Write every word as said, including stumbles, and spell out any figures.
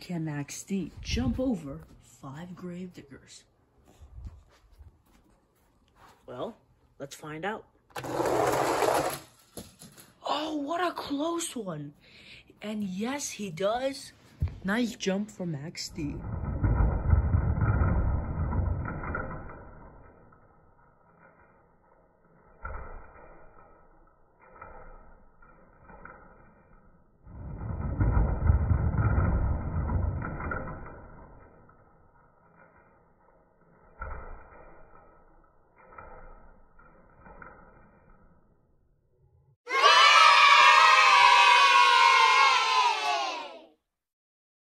can Max D jump over five gravediggers? Well, let's find out. Oh, what a close one. And yes, he does. Nice jump from Max D.